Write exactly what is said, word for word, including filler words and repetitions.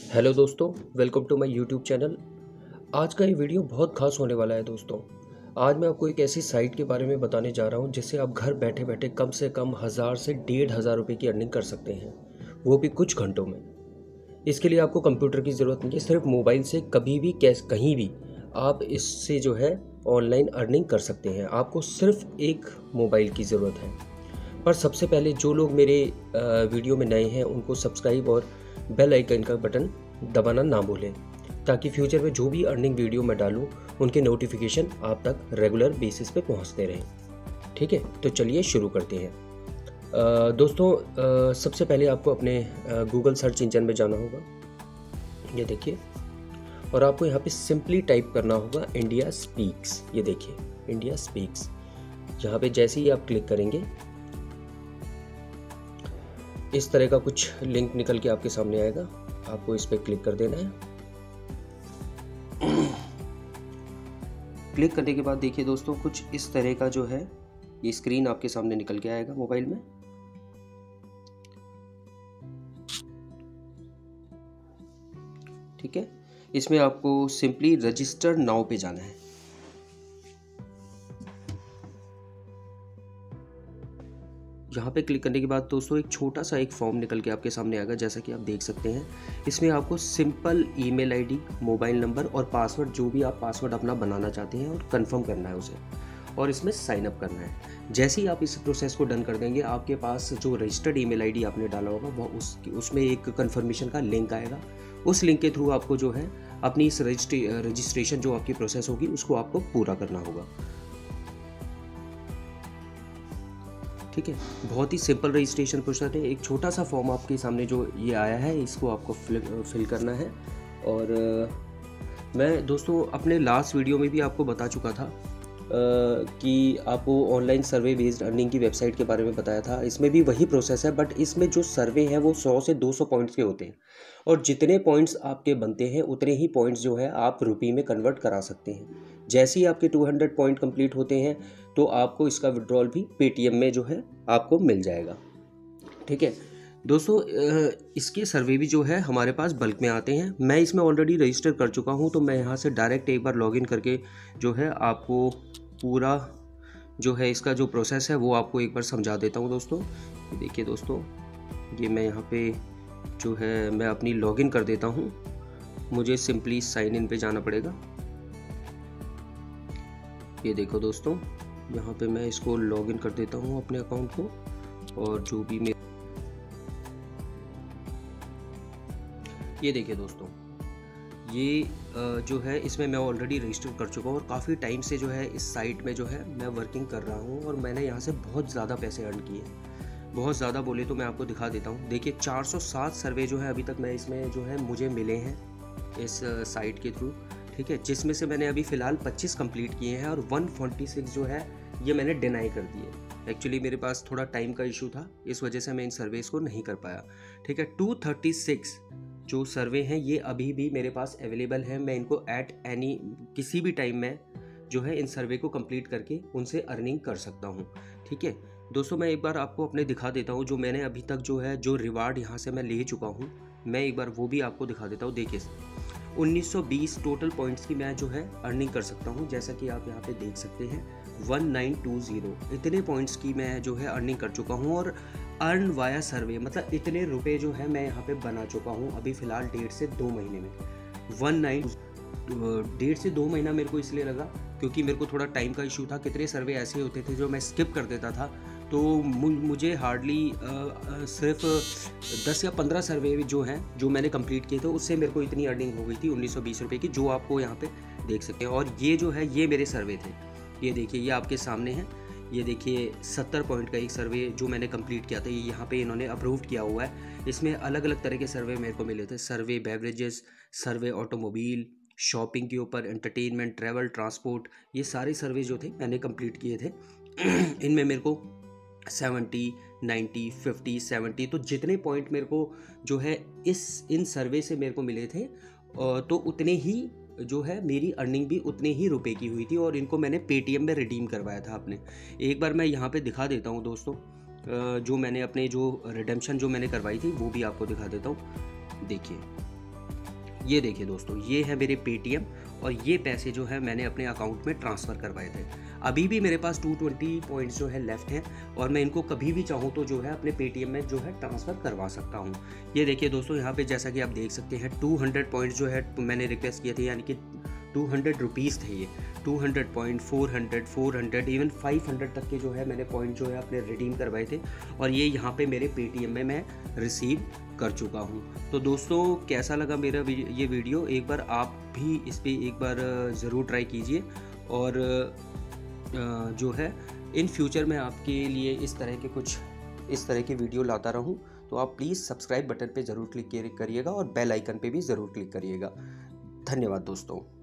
Hello दोस्तों, welcome to my YouTube channel. आज का ये वीडियो बहुत खास होने वाला है दोस्तों। आज मैं आपको एक ऐसी साइट के बारे में बताने जा रहा हूँ जिससे आप घर बैठे बैठे कम से कम हज़ार से डेढ़ हज़ार रुपये की अर्निंग कर सकते हैं, वो भी कुछ घंटों में। इसके लिए आपको कंप्यूटर की ज़रूरत नहीं है, सिर्फ मोबाइल से कभी भी कैस कहीं भी आप इससे जो है ऑनलाइन अर्निंग कर सकते हैं। आपको सिर्फ एक मोबाइल की ज़रूरत है। पर सबसे पहले जो लोग मेरे वीडियो में नए हैं उनको सब्सक्राइब और बेल आइकन का बटन दबाना ना भूलें, ताकि फ्यूचर में जो भी अर्निंग वीडियो मैं डालूं उनके नोटिफिकेशन आप तक रेगुलर बेसिस पे पहुंचते रहें। ठीक है, तो चलिए शुरू करते हैं। आ, दोस्तों आ, सबसे पहले आपको अपने गूगल सर्च इंजन में जाना होगा, ये देखिए, और आपको यहाँ पे सिंपली टाइप करना होगा इंडिया स्पीक्स। ये देखिए इंडिया स्पीक्स, यहाँ पे जैसे ही आप क्लिक करेंगे इस तरह का कुछ लिंक निकल के आपके सामने आएगा। आपको इस पर क्लिक कर देना है। क्लिक करने के बाद देखिए दोस्तों, कुछ इस तरह का जो है ये स्क्रीन आपके सामने निकल के आएगा मोबाइल में। ठीक है, इसमें आपको सिंपली रजिस्टर नाउ पे जाना है। यहाँ पे क्लिक करने के बाद दोस्तों एक छोटा सा एक फॉर्म निकल के आपके सामने आएगा, जैसा कि आप देख सकते हैं। इसमें आपको simple email ID, mobile number और पासवर्ड, जो भी आप पासवर्ड अपना बनाना चाहते हैं, और कंफर्म करना है उसे, और इसमें साइन अप करना है। जैसे ही आप इस प्रोसेस को डन कर देंगे, आपके पास जो रजिस्टर्ड ईमेल आईडी आपने डाला होगा वह उस उसमें एक कन्फर्मेशन का लिंक आएगा। उस लिंक के थ्रू आपको जो है अपनी इस रजिस्ट्रेशन जो आपकी प्रोसेस होगी उसको आपको पूरा करना होगा। ठीक है, बहुत ही सिंपल रजिस्ट्रेशन प्रोसेस है। एक छोटा सा फॉर्म आपके सामने जो ये आया है, इसको आपको फिल फिल करना है। और आ, मैं दोस्तों अपने लास्ट वीडियो में भी आपको बता चुका था आ, कि आपको ऑनलाइन सर्वे बेस्ड अर्निंग की वेबसाइट के बारे में बताया था। इसमें भी वही प्रोसेस है, बट इसमें जो सर्वे है वो सौ से दो सौ पॉइंट्स के होते हैं, और जितने पॉइंट्स आपके बनते हैं उतने ही पॉइंट्स जो है आप रुपये में कन्वर्ट करा सकते हैं। जैसे ही आपके दो सौ पॉइंट कंप्लीट होते हैं तो आपको इसका विड्रॉल भी पेटीएम में जो है आपको मिल जाएगा। ठीक है दोस्तों, इसके सर्वे भी जो है हमारे पास बल्क में आते हैं। मैं इसमें ऑलरेडी रजिस्टर कर चुका हूं, तो मैं यहां से डायरेक्ट एक बार लॉगिन करके जो है आपको पूरा जो है इसका जो प्रोसेस है वो आपको एक बार समझा देता हूं दोस्तों। देखिए दोस्तों, ये मैं यहाँ पे जो है मैं अपनी लॉगिन कर देता हूँ। मुझे सिंपली साइन इन पे जाना पड़ेगा। ये देखो दोस्तों, यहाँ पे मैं इसको लॉगिन कर देता हूँ अपने अकाउंट को, और जो भी मेरे ये देखिए दोस्तों, ये जो है इसमें मैं ऑलरेडी रजिस्टर कर चुका हूँ, और काफ़ी टाइम से जो है इस साइट में जो है मैं वर्किंग कर रहा हूँ, और मैंने यहाँ से बहुत ज़्यादा पैसे अर्न किए। बहुत ज़्यादा बोले तो मैं आपको दिखा देता हूँ। देखिए चार सौ सात सर्वे जो है अभी तक मैं इसमें जो है मुझे मिले हैं इस साइट के थ्रू। ठीक है, जिसमें से मैंने अभी फ़िलहाल पच्चीस कंप्लीट किए हैं, और एक सौ छियालीस जो है ये मैंने डिनाई कर दिए। एक्चुअली मेरे पास थोड़ा टाइम का इशू था, इस वजह से मैं इन सर्वेस को नहीं कर पाया। ठीक है, दो सौ छत्तीस जो सर्वे हैं ये अभी भी मेरे पास अवेलेबल है। मैं इनको एट एनी किसी भी टाइम में जो है इन सर्वे को कंप्लीट करके उनसे अर्निंग कर सकता हूँ। ठीक है दोस्तों, मैं एक बार आपको अपने दिखा देता हूँ जो मैंने अभी तक जो है जो रिवार्ड यहाँ से मैं ले चुका हूँ, मैं एक बार वो भी आपको दिखा देता हूँ। देखिए उन्नीस सौ बीस टोटल पॉइंट्स की मैं जो है अर्निंग कर सकता हूँ, जैसा कि आप यहाँ पे देख सकते हैं। उन्नीस सौ बीस इतने पॉइंट्स की मैं जो है अर्निंग कर चुका हूँ, और अर्न वाया सर्वे मतलब इतने रुपए जो है मैं यहाँ पे बना चुका हूँ अभी फ़िलहाल डेढ़ से दो महीने में। वन नाइन डेढ़ से दो महीना मेरे को इसलिए लगा क्योंकि मेरे को थोड़ा टाइम का इशू था। कितने सर्वे ऐसे होते थे जो मैं स्किप कर देता था, तो मुझे हार्डली सिर्फ दस या पंद्रह सर्वे जो हैं जो मैंने कंप्लीट किए थे उससे मेरे को इतनी अर्निंग हो गई थी उन्नीस सौ बीस रुपये की, जो आपको यहाँ पे देख सकते हैं। और ये जो है ये मेरे सर्वे थे, ये देखिए ये आपके सामने है। ये देखिए सत्तर पॉइंट का एक सर्वे जो मैंने कंप्लीट किया था, ये यहाँ पे इन्होंने अप्रूव किया हुआ है। इसमें अलग अलग तरह के सर्वे मेरे को मिले थे। Survey beverages, survey automobile, shopping के ऊपर, एंटरटेनमेंट, ट्रैवल, ट्रांसपोर्ट, ये सारे सर्वे जो थे मैंने कंप्लीट किए थे। इनमें मेरे को सेवेंटी, नाइन्टी, फिफ्टी, सेवेंटी, तो जितने पॉइंट मेरे को जो है इस इन सर्वे से मेरे को मिले थे, तो उतने ही जो है मेरी अर्निंग भी उतने ही रुपए की हुई थी, और इनको मैंने पेटीएम में रिडीम करवाया था अपने। एक बार मैं यहाँ पे दिखा देता हूँ दोस्तों, जो मैंने अपने जो रिडेम्पशन जो मैंने करवाई थी वो भी आपको दिखा देता हूँ। देखिए ये देखिए दोस्तों, ये है मेरे पेटीएम और ये पैसे जो है मैंने अपने अकाउंट में ट्रांसफ़र करवाए थे। अभी भी मेरे पास टू ट्वेंटी पॉइंट्स जो है लेफ़्ट हैं और मैं इनको कभी भी चाहूँ तो जो है अपने पेटीएम में जो है ट्रांसफ़र करवा सकता हूँ। ये देखिए दोस्तों, यहाँ पे जैसा कि आप देख सकते हैं टू हंड्रेड पॉइंट्स जो है मैंने रिक्वेस्ट किए थे, यानी कि टू हंड्रेड रुपीज़ थे ये। Two hundred point, four hundred, four hundred, even five hundred तक के जो है मैंने पॉइंट जो है अपने रिडीम करवाए थे और ये यहाँ पे मेरे पेटीएम में मैं रिसीव कर चुका हूँ। तो दोस्तों, कैसा लगा मेरा ये वीडियो? एक बार आप भी इस पे एक बार ज़रूर ट्राई कीजिए और जो है इन फ्यूचर में आपके लिए इस तरह के कुछ इस तरह की वीडियो लाता रहूँ। तो आप प्लीज़ सब्सक्राइब बटन पे ज़रूर क्लिक करिएगा और बेल आइकन पे भी ज़रूर क्लिक करिएगा। धन्यवाद दोस्तों।